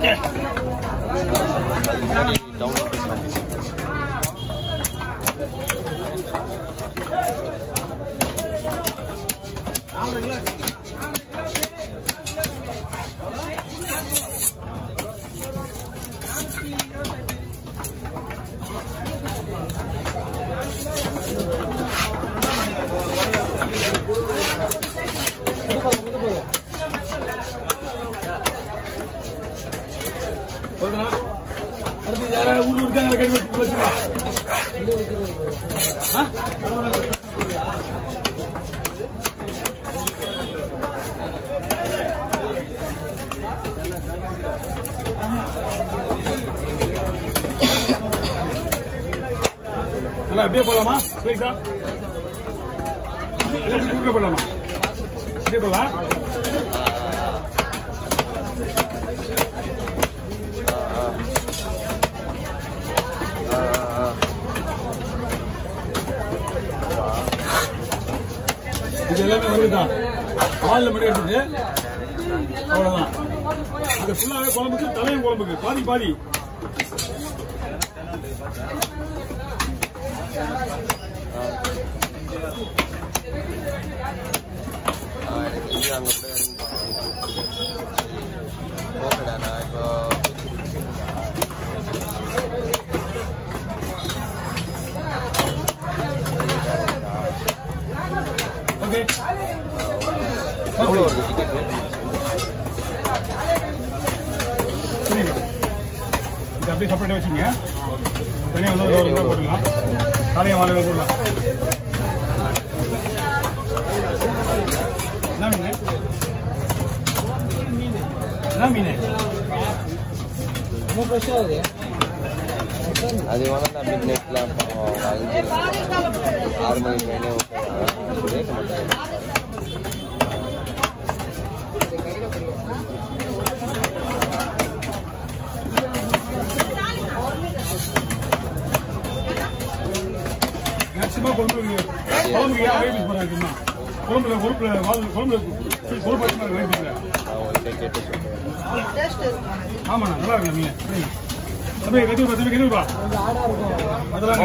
அப்படியே போலாமா? பிளீஸா போலாமா? அப்படியே போலாம். இது எல்லாமே வருதுதான். ஆள்ல மட்டும் எடுத்துட்டு அவ்வளவுதான். அது ஃபுல்லாவே குழம்புக்கு, தலையும் குழம்புக்கு பாதி பாதி. அப்படியே செப்பரேட்டா வச்சுங்க. தனியா வந்து போட்டுக்கலாம். தலையை வாழை போடலாம். என்ன மீன்? என்ன மீன்? ரொம்ப ஃப்ரெஷ்ஷா இருக்கு. அது வேணா மிட் நைட்ல 6 மணிக்கு மேலே மேக்சிமம் குழம்புக்கு யாரே யூஸ் பண்ணாங்க. குழம்புல ஆமாண்ணா நல்லா இருக்கு மீன். அப்படியே கெதுவா அதெல்லாம்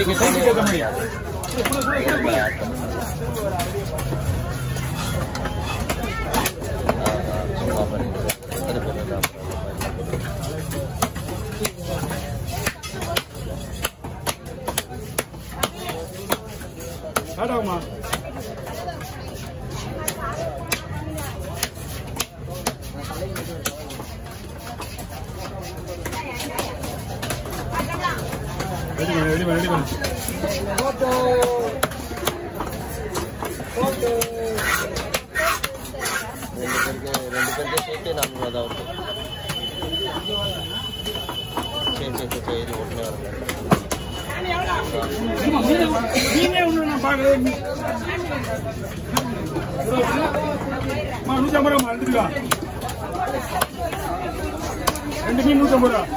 ஆடாமா ரெடி பண்ணு. போட்டோ ரெண்டு பேருக்கு சேர்த்து 400 ஆகும். சரி ஓட்டுனே வரேன். மீனே ஒன்று நான் பார்க்குறேன். 150 ரூபா எடுத்துக்கலாம். 2 மீன் 150 ரூபா.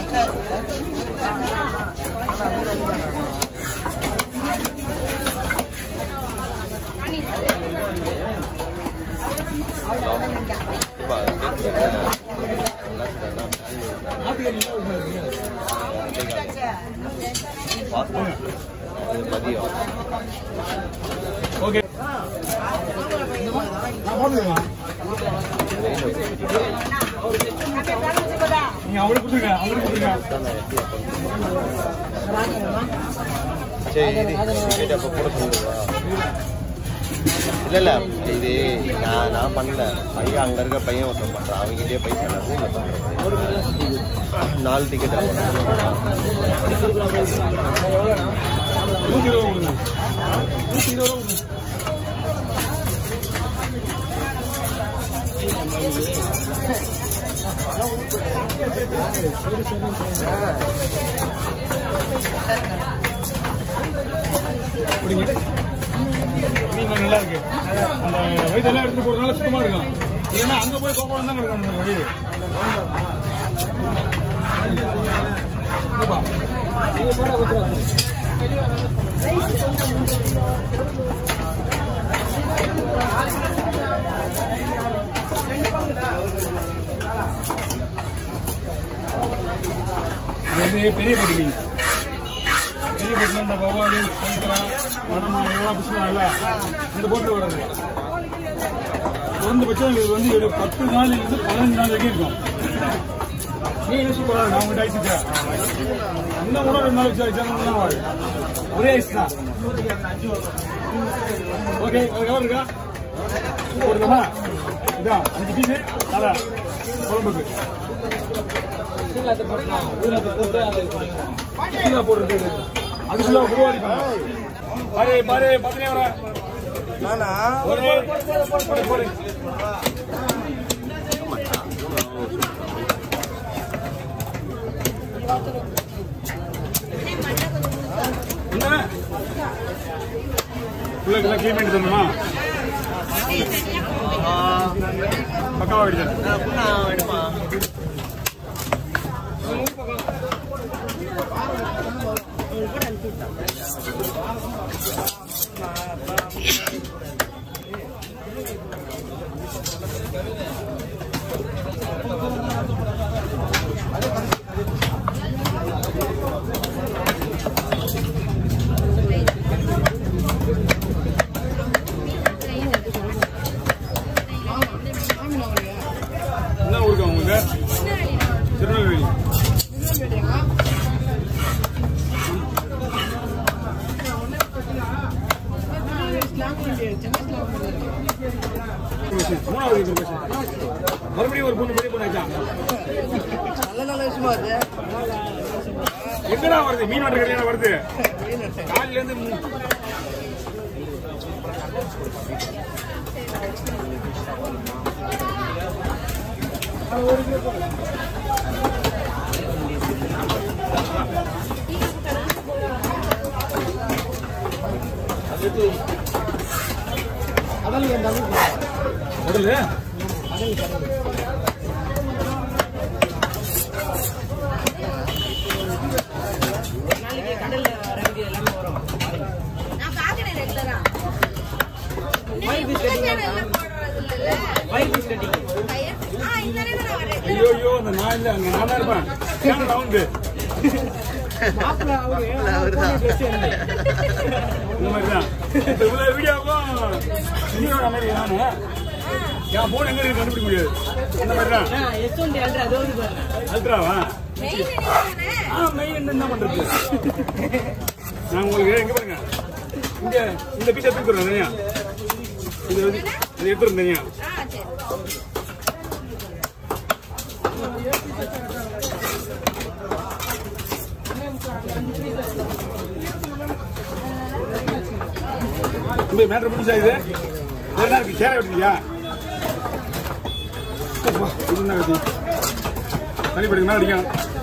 ஓகே நீங்க அவளுக்கு கொடுத்துருங்க. சரி அப்ப கூட சொல்லுவா. இல்ல இது நான் பண்ணல. பையன் அங்க இருக்க பையன் ஒருத்தன் பண்றான். அவங்ககிட்டயே பைசா 4 டிக்கெட் 120 மீன் நல்லா இருக்கு. அந்த வயிற்றெல்லாம் எடுத்து போறதுனால சுத்தமா இருக்கும். ஏன்னா அங்க போய் கோப்பம் தான் இருக்கும். அந்த வழி இது பெரிய போட்டு மீன். பெரிய போட்டு இந்த வவ்வாலு, சங்கரா, வடமா இதெல்லாம் பிடிச்சலாம் இந்த போட்டு வர்றது. குறைந்தபட்சம் இது வந்து 10 நாளிலிருந்து 15 நாள் வரைக்கும் இருக்கும். மீன் சூப்பரா இருக்கும். அவங்க ஐஸ் இன்னும் கூட 2 நாள் வச்சு ஒரே ஐஸ் தான். ஓகே எவ்வளோ இருக்கா போட்டுக்கமா? இதான் 5 பீஸு தலை குழம்புக்கு போடுறது. அதுக்குள்ள உருவாடி பாரு பாரு பத்தினே வர என்ன பிள்ளைக்கெல்லாம் கிளீன் பண்ணி தரணுமா? பக்காவா எடுமா என்ன ஊருக்கு அவங்க? திருநெல்வேலி. மறுபடியும் ஒரு பொண்ணு பெரிய பொண்ணு ஆச்சா? நல்ல விஷயமா இருக்கு. எங்கடா வருது? மீன் வாட்டர் கடையில வருது. காலையில இருந்து ஐயோ அந்த நான் இல்ல அங்க நான் தான் இருப்பேன். இந்த மாதிரிதான் இவ்வளவு வீடியோவும் இன்னொரு மாதிரி நானு என் போன் எங்க இருக்கு கண்டுபிடிக்க முடியாது. இந்த மாதிரிதான் அல்ட்ராவா மெயின் என்ன பண்றது? நான் உங்களுக்கு எங்க பாருங்க இங்க இந்த பீஸ் எடுத்துக்கிறேன் தனியா. இது எடுத்துருங்க தனியா. மேட்டர் முடிஞ்சா இது என்ன இருக்கு? சேர வெட்டியா? தனி படிக்க மேல அடிக்கும்.